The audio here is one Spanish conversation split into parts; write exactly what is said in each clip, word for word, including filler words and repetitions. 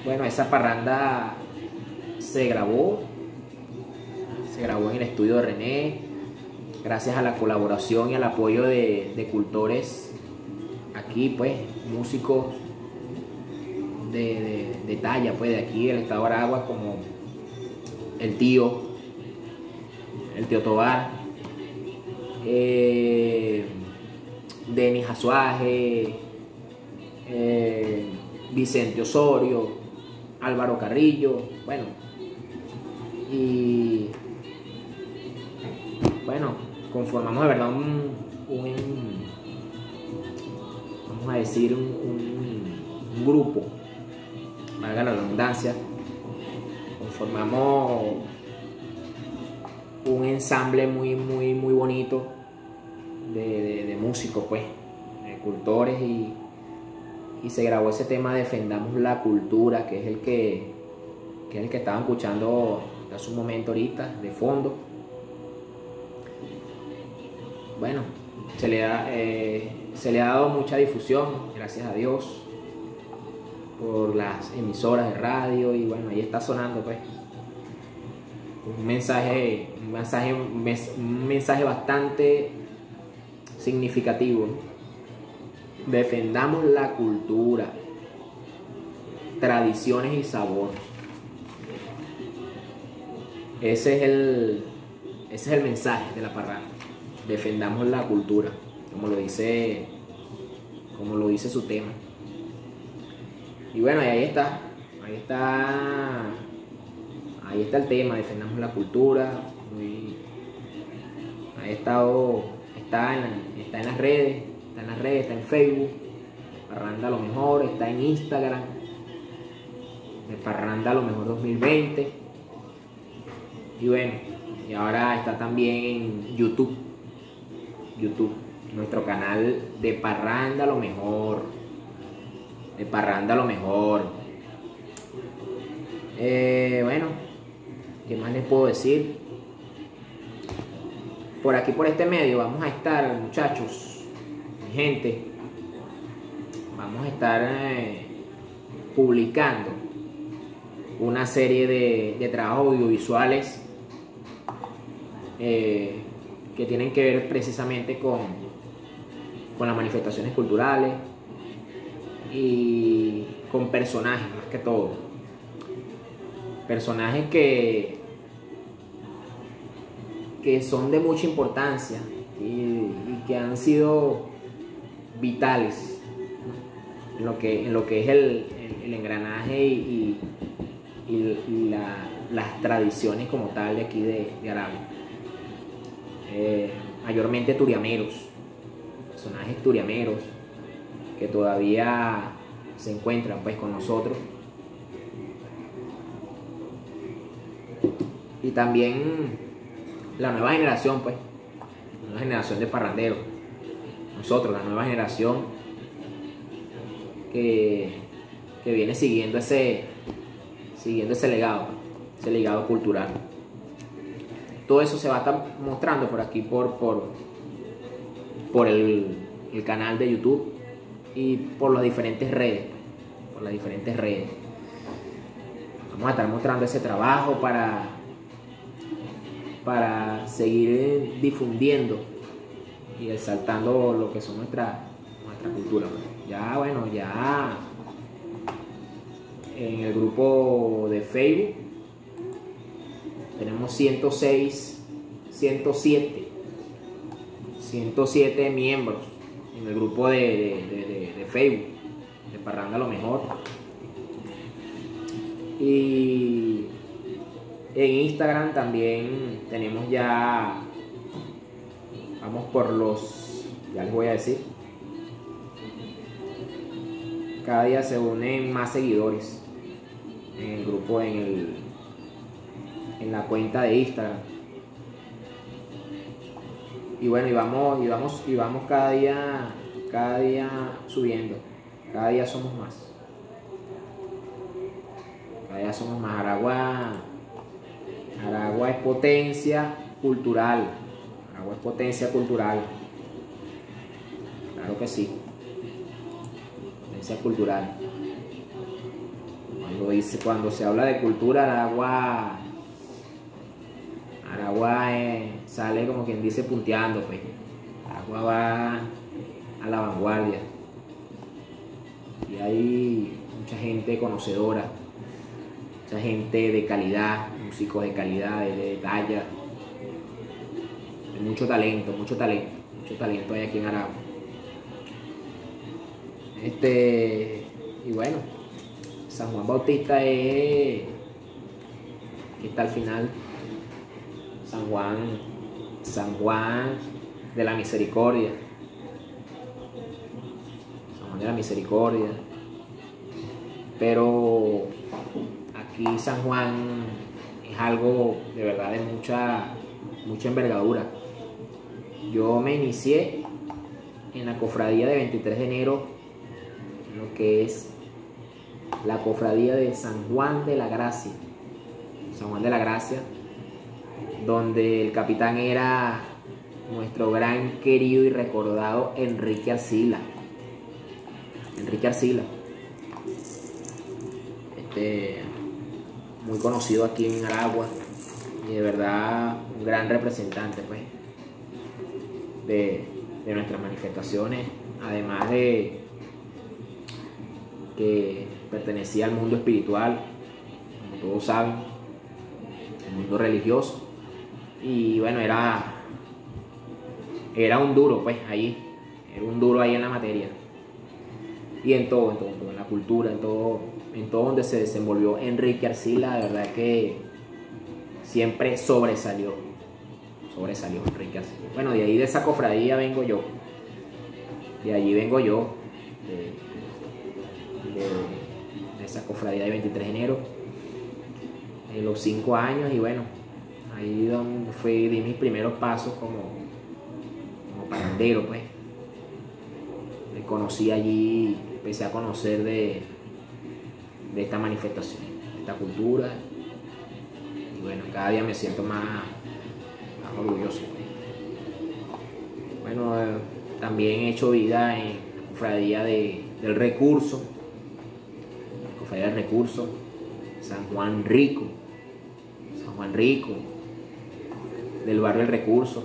Bueno, esa parranda se grabó, se grabó en el estudio de René, gracias a la colaboración y al apoyo de, de cultores aquí, pues, músicos de, de, de talla, pues, de aquí del estado de Aragua, como el tío, el tío Tobar, eh, Denis Azuaje, eh, Vicente Osorio, Álvaro Carrillo, bueno, y bueno, conformamos de verdad un, un vamos a decir un, un, un grupo, valga la redundancia, conformamos un ensamble muy muy muy bonito de, de, de músicos, pues, de cultores, y, y se grabó ese tema Defendamos la Cultura, que es el que, que es el que estaban escuchando hace un momento ahorita, de fondo. Bueno, se le, ha, eh, se le ha dado mucha difusión, gracias a Dios, por las emisoras de radio, y bueno, ahí está sonando, pues, un mensaje, un mensaje, un mensaje bastante significativo. Defendamos la cultura, tradiciones y sabor. Ese es el, ese es el mensaje de la parranda. Defendamos la cultura, como lo dice, como lo dice su tema. Y bueno, y ahí está, ahí está, ahí está el tema, defendamos la cultura. Muy, ahí está, está en, está en las redes, está en las redes, está en Facebook, Parranda a lo mejor, está en Instagram, de Parranda a lo mejor dos mil veinte. Y bueno, y ahora está también en YouTube, YouTube, nuestro canal de Parranda a lo mejor, de Parranda a lo mejor. Eh, bueno, ¿qué más les puedo decir? Por aquí, por este medio, vamos a estar, muchachos, mi gente, vamos a estar eh, publicando una serie de, de trabajos audiovisuales eh, que tienen que ver precisamente con, con las manifestaciones culturales y con personajes, más que todo. Personajes que, que son de mucha importancia y, y que han sido vitales en lo que, en lo que es el, el, el engranaje y, y, y la, las tradiciones como tal de aquí de, de Aragua. Eh, mayormente turiameros, personajes turiameros que todavía se encuentran, pues, con nosotros. Y también la nueva generación, pues, la nueva generación de parranderos, nosotros, la nueva generación que, que viene siguiendo ese, siguiendo ese legado, ese legado cultural. Todo eso se va a estar mostrando por aquí, por, por, por el, el canal de YouTube y por las diferentes redes, por las diferentes redes. Vamos a estar mostrando ese trabajo para, para seguir difundiendo y exaltando lo que son nuestra, nuestra cultura. Ya, bueno, ya en el grupo de Facebook tenemos ciento seis, ciento siete, ciento siete miembros en el grupo de, de, de, de Facebook, de Parranda a lo mejor. Y en Instagram también tenemos ya, vamos por los, ya les voy a decir, cada día se unen más seguidores en el grupo, en el en la cuenta de Instagram. Y bueno, y vamos, y vamos, y vamos cada día, cada día subiendo. Cada día somos más. Cada día somos más. Aragua, Aragua es potencia cultural. Aragua es potencia cultural. Claro que sí. Potencia cultural. Cuando, dice, cuando se habla de cultura, Aragua, Aragua eh, sale como quien dice punteando, pues. Aragua va a la vanguardia. Y hay mucha gente conocedora, mucha gente de calidad, músicos de calidad, de, de talla, de mucho talento, mucho talento, mucho talento hay aquí en Aragua. Este, y bueno, San Juan Bautista es, aquí está al final, San Juan, San Juan de la Misericordia, San Juan de la Misericordia, pero aquí San Juan es algo de verdad de mucha, mucha envergadura. Yo me inicié en la cofradía de veintitrés de enero, en lo que es la cofradía de San Juan de la Gracia, San Juan de la Gracia, donde el capitán era nuestro gran querido y recordado Enrique Arcila. Enrique Arcila, este, muy conocido aquí en Aragua y de verdad un gran representante, pues, de, de nuestras manifestaciones, además de que pertenecía al mundo espiritual, como todos saben, el mundo religioso, y bueno, era era un duro, pues, ahí, era un duro ahí en la materia, y en todo, en todo, en todo, en la cultura, en todo, en todo donde se desenvolvió Enrique Arcila, de verdad que siempre sobresalió, sobresalió Enrique Arcila. Bueno, de ahí de esa cofradía vengo yo, de allí vengo yo, de, de, de esa cofradía de veintitrés de enero, de los cinco años, y bueno, ahí donde fui, di mis primeros pasos como, como parrandero, pues. Me conocí allí, empecé a conocer de, de esta manifestación, de esta cultura, y bueno, cada día me siento más, más orgulloso, pues. Bueno, eh, también he hecho vida en la cofradía de, del Recurso, la cofradía del Recurso, San Juan Rico, San Juan Rico, del barrio El Recurso.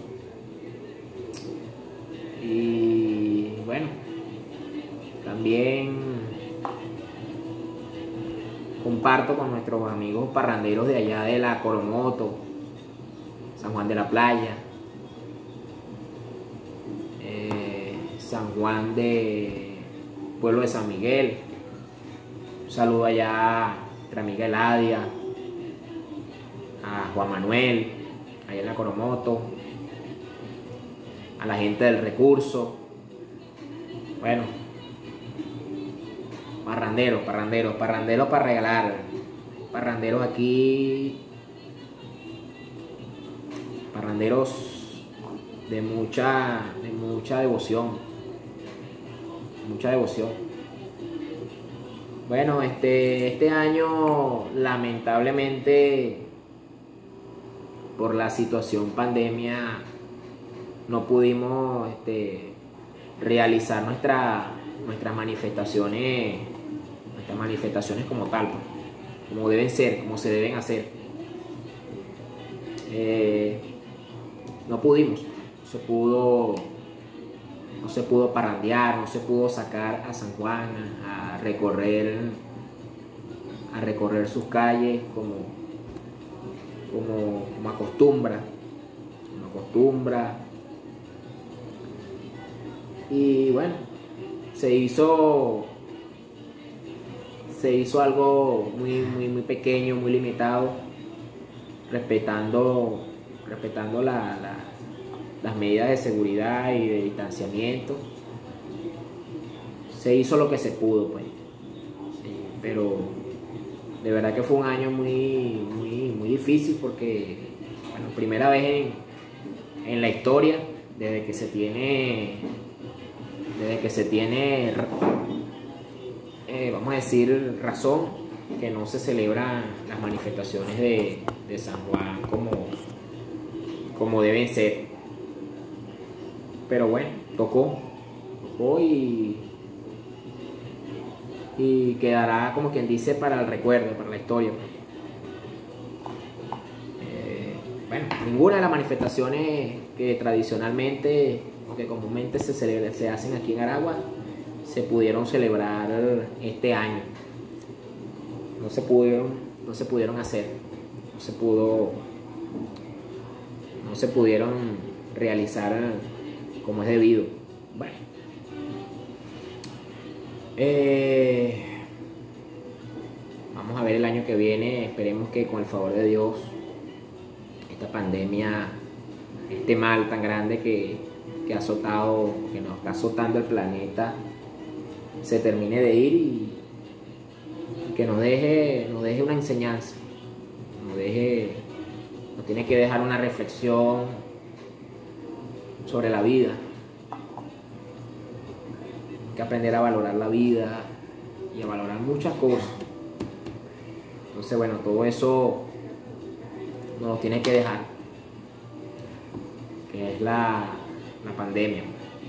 Y bueno, también comparto con nuestros amigos parranderos de allá de la Coromoto, San Juan de la Playa, eh, San Juan de Pueblo de San Miguel. Un saludo allá a nuestra amiga Eladia, a Juan Manuel, allá en la Coromoto, a la gente del Recurso. Bueno, parranderos, parranderos, parranderos para regalar, parranderos aquí, parranderos de mucha, de mucha devoción, mucha devoción. Bueno, este, este año lamentablemente por la situación pandemia no pudimos este, realizar nuestra, nuestras manifestaciones, nuestras manifestaciones como tal, pues, como deben ser, como se deben hacer. Eh, no pudimos, no se pudo, no se pudo parrandear, no se pudo sacar a San Juan a, a recorrer, a recorrer sus calles como, como, como acostumbra, como acostumbra. Y bueno, se hizo se hizo algo muy, muy, muy pequeño, muy limitado, respetando, respetando la, la, las medidas de seguridad y de distanciamiento. Se hizo lo que se pudo, pues. Sí, pero de verdad que fue un año muy, muy, muy difícil porque, bueno, primera vez en, en la historia, desde que se tiene, desde que se tiene, eh, vamos a decir, razón, que no se celebran las manifestaciones de, de San Juan como, como deben ser. Pero bueno, tocó, tocó y, y quedará, como quien dice, para el recuerdo, para la historia. Eh, bueno, ninguna de las manifestaciones que tradicionalmente o que comúnmente se, celebra, se hacen aquí en Aragua se pudieron celebrar este año. No se pudieron, no se pudieron hacer, no se pudo, no se pudieron realizar como es debido. Bueno, eh, vamos a ver el año que viene. Esperemos que con el favor de Dios esta pandemia, este mal tan grande que, que ha azotado, que nos está azotando el planeta, se termine de ir y que nos deje, nos deje una enseñanza, nos deje, nos tiene que dejar una reflexión sobre la vida. Hay que aprender a valorar la vida y a valorar muchas cosas. Entonces, bueno, todo eso nos tiene que dejar, que es la, la pandemia.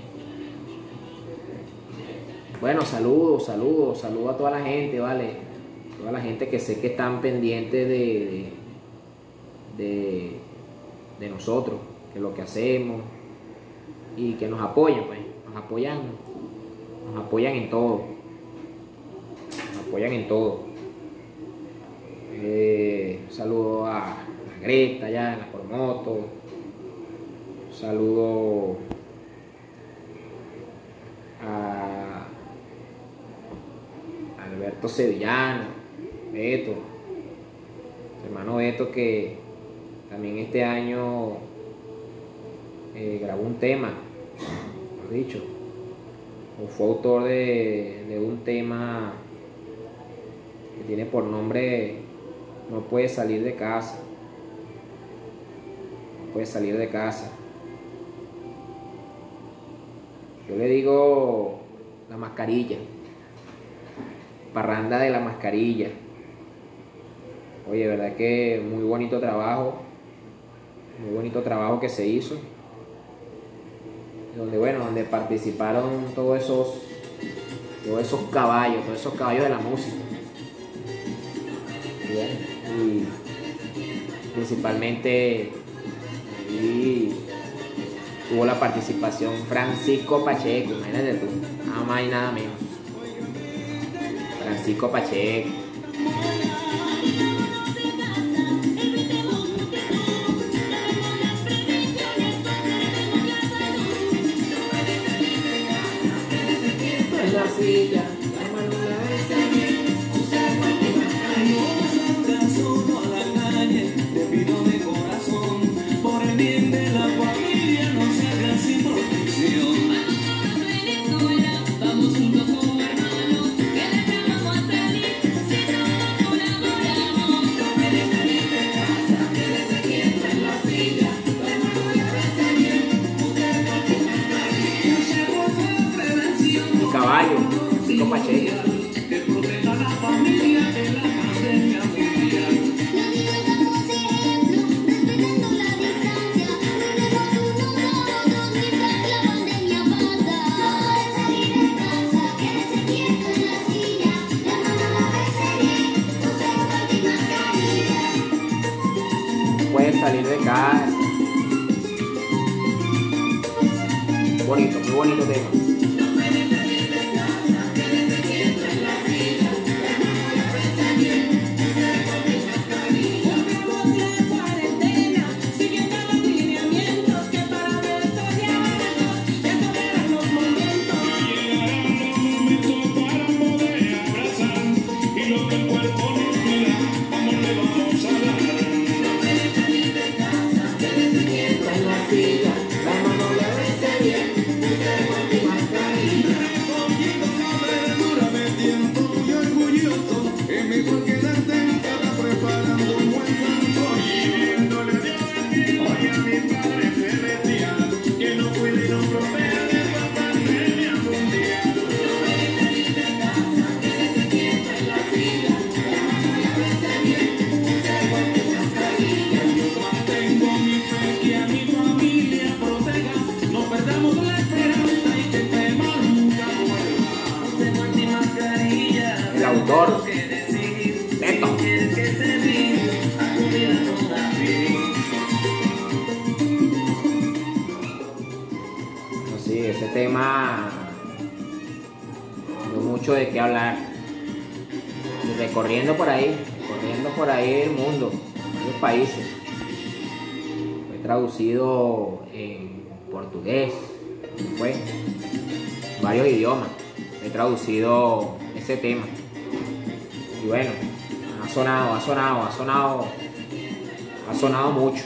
Bueno, saludos, saludos, saludos a toda la gente, ¿vale? Toda la gente que sé que están pendientes de, de, de, de nosotros, de lo que hacemos y que nos apoyan, pues, nos apoyan, nos apoyan en todo, nos apoyan en todo. Eh, saludo a, a Greta allá en la Cormoto, saludo a Alberto Sevillano, Beto, su hermano Beto, que también este año eh, grabó un tema, mejor dicho, o fue autor de, de un tema que tiene por nombre No puedes salir de casa, no puedes salir de casa. Yo le digo la mascarilla, parranda de la mascarilla. Oye, verdad que muy bonito trabajo, muy bonito trabajo que se hizo, donde bueno, donde participaron todos esos, todos esos caballos, todos esos caballos de la música. Bien, y principalmente y tuvo la participación Francisco Pacheco, imagínate tú, nada más y nada menos. Francisco Pacheco. En la silla, la mano la besa bien, solo a la calle, te pido de corazón, por el bien de la familia, no se hagan sin protección. Vamos juntos como hermanos, que le vamos a salir, si todos colaboramos. No puedes salir de casa, quédese quieto en la silla, la mano la besa bien, usted con tu mascarilla, se goza la prevención. el caballo, Francisco Pacheco. Que proteja a la familia de la pandemia mundial. Puedes salir de casa. Bonito, muy bonito tema. La mano la besa bien, usted con tu Neto. No, sí, ese tema dio mucho de qué hablar. Y recorriendo por ahí, recorriendo por ahí el mundo, varios países. Fue traducido en portugués, fue varios idiomas. He traducido ese tema. Y bueno, ha sonado, ha sonado, ha sonado, ha sonado mucho.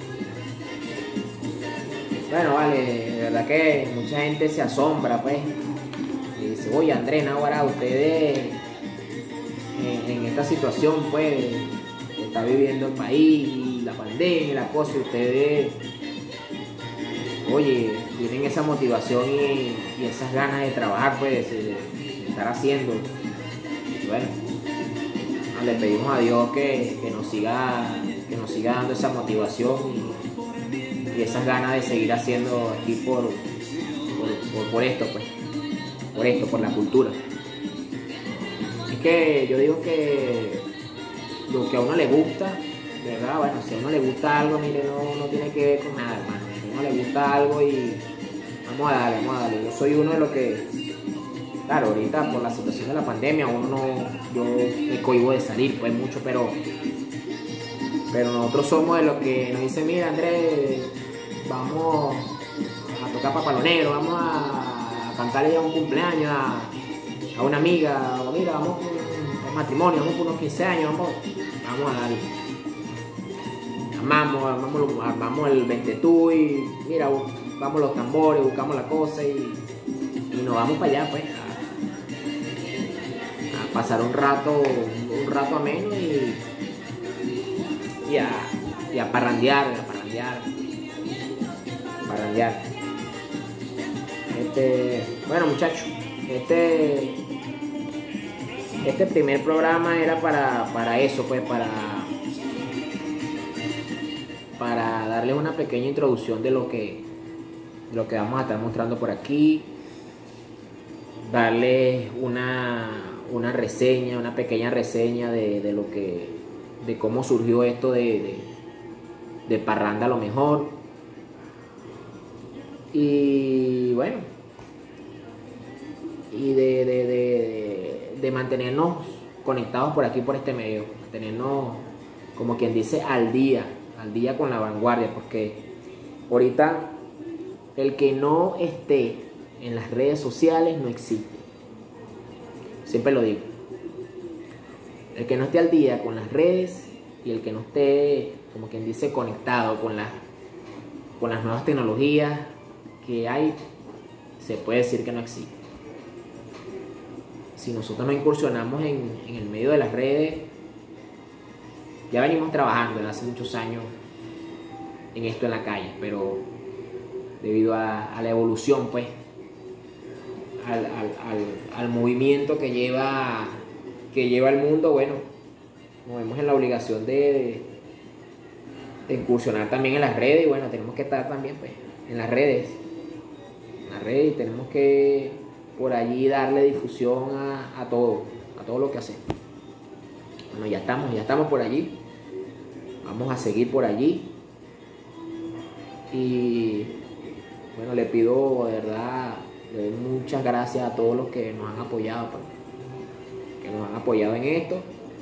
Bueno, vale, de verdad que mucha gente se asombra, pues. Y dice, oye, Andrés, ahora ustedes en, en esta situación, pues, que está viviendo el país, la pandemia, la cosa, y ustedes, oye, tienen esa motivación y, y esas ganas de trabajar, pues, de, de estar haciendo. Y bueno, le pedimos a Dios que, que, nos siga, que nos siga dando esa motivación y, y esas ganas de seguir haciendo aquí por, por, por, por esto, pues, por esto, por la cultura. Es que yo digo que lo que a uno le gusta, ¿verdad? Bueno, si a uno le gusta algo, mire, no, no tiene que ver con nada, hermano. Si a uno le gusta algo y vamos a darle, vamos a darle. Yo soy uno de los que... Claro, ahorita por la situación de la pandemia uno no, yo me cohíbo de salir, pues mucho, pero pero nosotros somos de los que nos dicen, mira Andrés, vamos a tocar papalonero, vamos a, a cantarle a un cumpleaños a, a una amiga, o mira, vamos a un matrimonio, vamos por unos quince años, vamos, vamos a darle. Armamos, armamos, armamos el ventetú y mira, vamos los tambores, buscamos la cosa y, y nos vamos para allá, pues. Pasar un rato, un rato ameno y, y, a, y a parrandear, a parrandear, a parrandear. Este, bueno muchachos, este, este primer programa era para, para eso, pues, para, para darles una pequeña introducción de lo que, de lo que vamos a estar mostrando por aquí, darles una una reseña, una pequeña reseña de, de lo que, de cómo surgió esto de, de, de parranda a lo mejor. Y bueno, y de, de, de, de mantenernos conectados por aquí, por este medio, mantenernos, como quien dice, al día, al día con la vanguardia, porque ahorita el que no esté en las redes sociales no existe. Siempre lo digo. El que no esté al día con las redes y el que no esté, como quien dice, conectado con las, con las nuevas tecnologías que hay, se puede decir que no existe. Si nosotros no incursionamos en, en el medio de las redes, ya venimos trabajando desde hace muchos años en esto en la calle, pero debido a, a la evolución, pues, Al, al, al, al movimiento que lleva, que lleva el mundo, bueno, nos vemos en la obligación de, de, de incursionar también en las redes y bueno, tenemos que estar también pues, en las redes, en las redes y tenemos que por allí darle difusión a, a todo, a todo lo que hacemos. Bueno, ya estamos, ya estamos por allí, vamos a seguir por allí y bueno, le pido de verdad, le doy muchas gracias a todos los que nos han apoyado, que nos han apoyado en esto,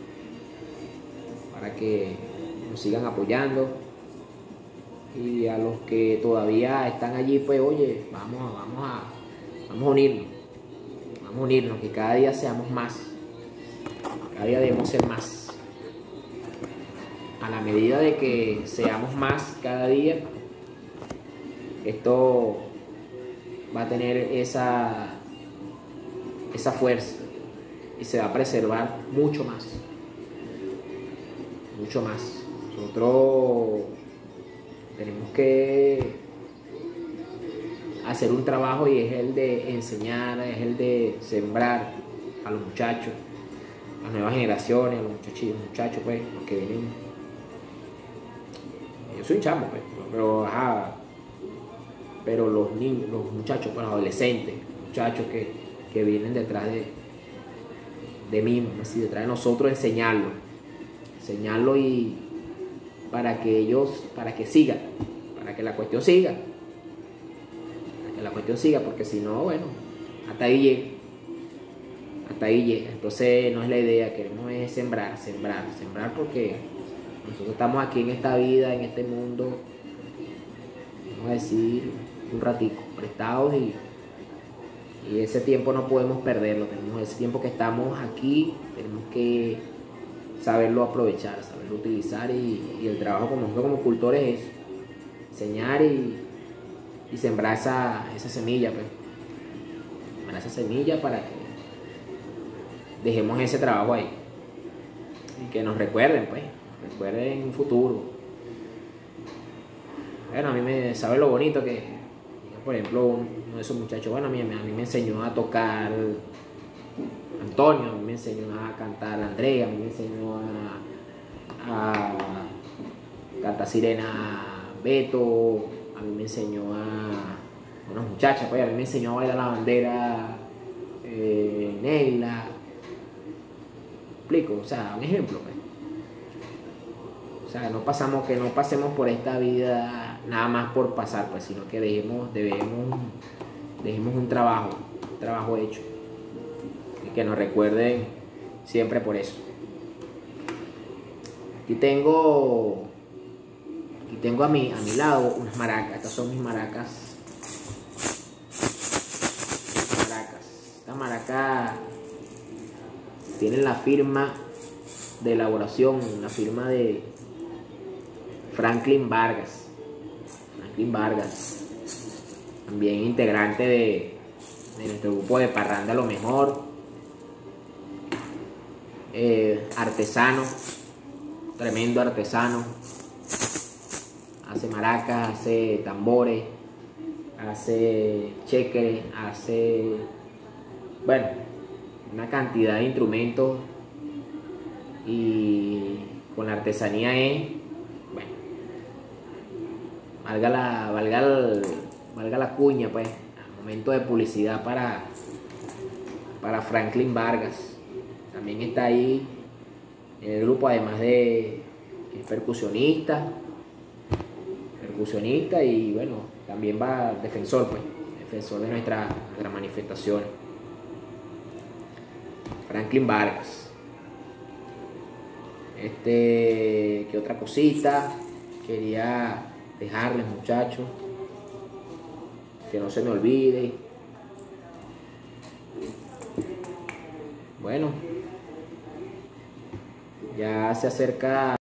para que nos sigan apoyando. Y a los que todavía están allí, pues oye, vamos, vamos, a, vamos a unirnos, vamos a unirnos, que cada día seamos más, cada día debemos ser más. A la medida de que seamos más cada día, esto va a tener esa, esa fuerza y se va a preservar mucho más, mucho más. Nosotros tenemos que hacer un trabajo y es el de enseñar, es el de sembrar a los muchachos, a las nuevas generaciones, a los muchachos, muchachos pues, los que vienen. Yo soy un chamo, pues, pero ajá, pero los niños, los muchachos, pues, los adolescentes, muchachos que, que vienen detrás de, de mí, vamos a decir, detrás de nosotros, enseñarlo, enseñarlo y para que ellos, para que sigan, para que la cuestión siga, para que la cuestión siga, porque si no, bueno, hasta ahí llega, hasta ahí llega. Entonces no es la idea, queremos es sembrar, sembrar, sembrar, porque nosotros estamos aquí en esta vida, en este mundo, vamos a decir, un ratico, prestados y Y ese tiempo no podemos perderlo, tenemos ese tiempo que estamos aquí, tenemos que saberlo aprovechar, saberlo utilizar y, y el trabajo como nosotros como cultores es enseñar y, y sembrar esa, esa semilla, pues. Sembrar esa semilla para que dejemos ese trabajo ahí y que nos recuerden, pues, recuerden en un futuro. Bueno, a mí me sabe lo bonito que, por ejemplo, uno de esos muchachos, bueno, a mí, a mí me enseñó a tocar Antonio, a mí me enseñó a cantar Andrea, a mí me enseñó a, a cantar sirena Beto, a mí me enseñó a unas muchachas, pues, a mí me enseñó a bailar la bandera eh, Neila. ¿Explico? O sea, un ejemplo, pues. O sea, no pasamos, que no pasemos por esta vida nada más por pasar, pues, sino que dejemos, debemos, dejemos un trabajo, un trabajo hecho. Y que nos recuerden siempre por eso. Aquí tengo, aquí tengo a mi, a mi lado unas maracas. Estas son mis maracas. Maracas. Estas maracas tienen la firma de elaboración, la firma de Franklin Vargas. Franklin Vargas, también integrante de, de nuestro grupo de Parranda Lo Mejor, eh, artesano, tremendo artesano, hace maracas, hace tambores, hace chéqueres, hace, bueno, una cantidad de instrumentos, y con la artesanía es, bueno, valga la, valga el, valga la cuña, pues, al momento de publicidad para, para Franklin Vargas. También está ahí en el grupo, además de que es percusionista, percusionista y bueno, también va defensor, pues, defensor de nuestra, nuestra manifestación. Franklin Vargas. Este, ¿qué otra cosita quería dejarles, muchachos? Que no se me olvide. Bueno, ya se acerca